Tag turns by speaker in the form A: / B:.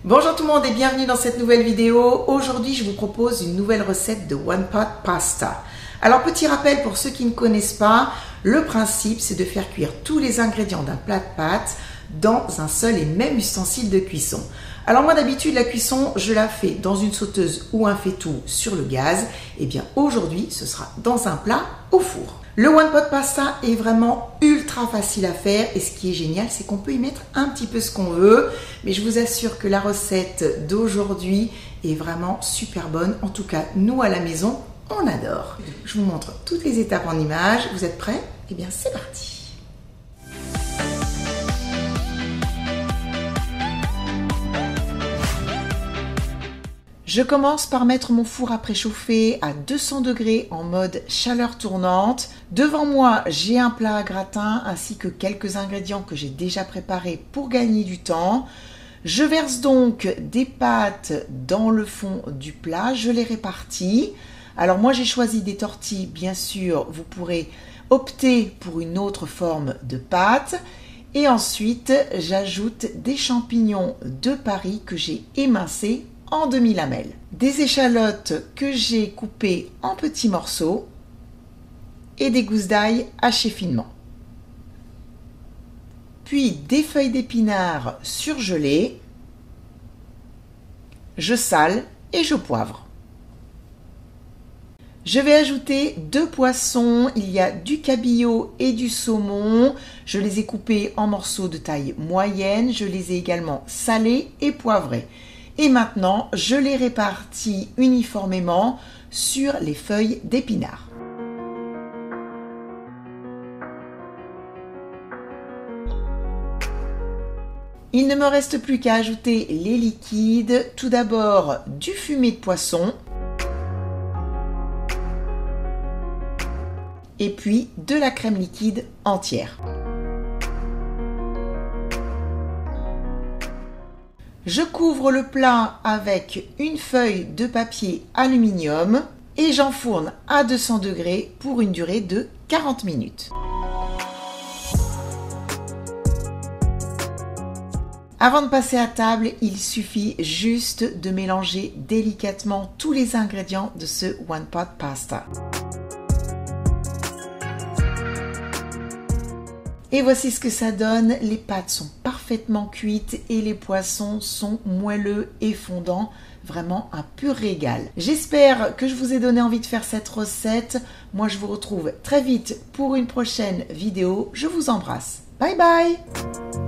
A: Bonjour tout le monde et bienvenue dans cette nouvelle vidéo. Aujourd'hui, je vous propose une nouvelle recette de One Pot Pasta. Alors, petit rappel pour ceux qui ne connaissent pas, le principe c'est de faire cuire tous les ingrédients d'un plat de pâtes dans un seul et même ustensile de cuisson. Alors moi d'habitude la cuisson je la fais dans une sauteuse ou un faitout sur le gaz. Et bien aujourd'hui ce sera dans un plat au four. Le One Pot Pasta est vraiment ultra facile à faire et ce qui est génial c'est qu'on peut y mettre un petit peu ce qu'on veut. Mais je vous assure que la recette d'aujourd'hui est vraiment super bonne. En tout cas nous à la maison on adore. Je vous montre toutes les étapes en images. Vous êtes prêts? Eh bien c'est parti. Je commence par mettre mon four à préchauffer à 200 degrés en mode chaleur tournante. Devant moi, j'ai un plat à gratin ainsi que quelques ingrédients que j'ai déjà préparés pour gagner du temps. Je verse donc des pâtes dans le fond du plat, je les répartis. Alors moi j'ai choisi des tortilles, bien sûr, vous pourrez opter pour une autre forme de pâte. Et ensuite, j'ajoute des champignons de Paris que j'ai émincés en demi-lamelles, des échalotes que j'ai coupées en petits morceaux et des gousses d'ail hachées finement. Puis des feuilles d'épinards surgelées, je sale et je poivre. Je vais ajouter 2 poissons, il y a du cabillaud et du saumon. Je les ai coupés en morceaux de taille moyenne, je les ai également salés et poivrés. Et maintenant, je les répartis uniformément sur les feuilles d'épinards. Il ne me reste plus qu'à ajouter les liquides. Tout d'abord, du fumet de poisson. Et puis, de la crème liquide entière. Je couvre le plat avec une feuille de papier aluminium et j'enfourne à 200 degrés pour une durée de 40 minutes. Avant de passer à table, il suffit juste de mélanger délicatement tous les ingrédients de ce One Pot Pasta. Et voici ce que ça donne, les pâtes sont parfaitement cuites et les poissons sont moelleux et fondants, vraiment un pur régal. J'espère que je vous ai donné envie de faire cette recette. Moi je vous retrouve très vite pour une prochaine vidéo, je vous embrasse. Bye bye!